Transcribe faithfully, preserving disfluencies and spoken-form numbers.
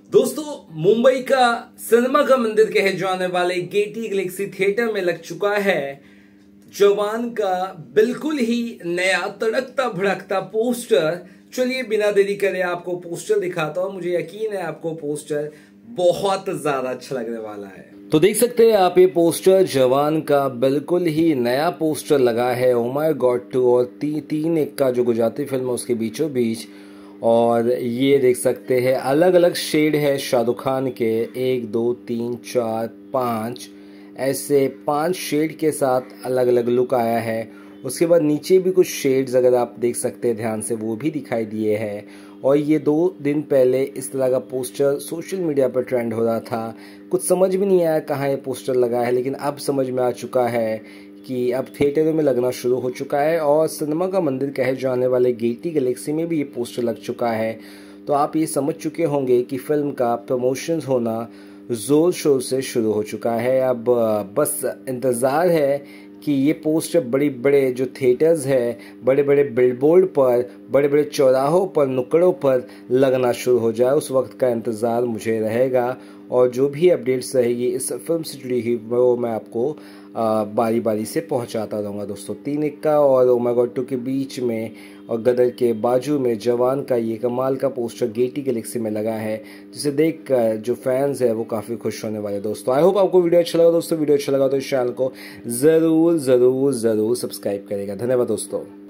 दोस्तों, मुंबई का सिनेमा का मंदिर कहे जाने वाले गेटी गैलेक्सी थिएटर में लग चुका है जवान का बिल्कुल ही नया तड़कता भड़कता पोस्टर। चलिए बिना देरी करे आपको पोस्टर दिखाता हूं। मुझे यकीन है आपको पोस्टर बहुत ज्यादा अच्छा लगने वाला है। तो देख सकते हैं आप, ये पोस्टर जवान का बिल्कुल ही नया पोस्टर लगा है ओ माय गॉड टू और ती, तीन एक का जो गुजराती फिल्म है उसके बीचों बीच। और ये देख सकते हैं अलग अलग शेड है शाहरुख खान के, एक दो तीन चार पाँच, ऐसे पांच शेड के साथ अलग अलग लुक आया है। उसके बाद नीचे भी कुछ शेड्स अगर आप देख सकते हैं ध्यान से वो भी दिखाई दिए हैं। और ये दो दिन पहले इस तरह का पोस्टर सोशल मीडिया पर ट्रेंड हो रहा था। कुछ समझ भी नहीं आया कहाँ ये पोस्टर लगा है, लेकिन अब समझ में आ चुका है कि अब थिएटरों में लगना शुरू हो चुका है और सिनेमा का मंदिर कहे जाने वाले गेटी गैलेक्सी में भी ये पोस्टर लग चुका है। तो आप ये समझ चुके होंगे कि फिल्म का प्रमोशंस होना जोर शोर से शुरू हो चुका है। अब बस इंतज़ार है कि ये पोस्टर बड़ी बड़े जो थिएटर्स है, बड़े बड़े बिलबोर्ड पर, बड़े बड़े चौराहों पर, नुक्कड़ों पर लगना शुरू हो जाए। उस वक्त का इंतज़ार मुझे रहेगा और जो भी अपडेट्स रहेगी इस फिल्म से जुड़ी हुई वो मैं आपको बारी बारी से पहुंचाता रहूँगा। दोस्तों, तीन इक्का और ओ माय गॉड टू के बीच में और गदर के बाजू में जवान का ये कमाल का पोस्टर गेटी गैलेक्सी में लगा है, जिसे देख कर जो फैंस है वो काफ़ी खुश होने वाले। दोस्तों, आई होप आपको वीडियो अच्छा लगा। दोस्तों, वीडियो अच्छा लगा तो इस चैनल को ज़रूर ज़रूर ज़रूर सब्सक्राइब करेगा। धन्यवाद दोस्तों।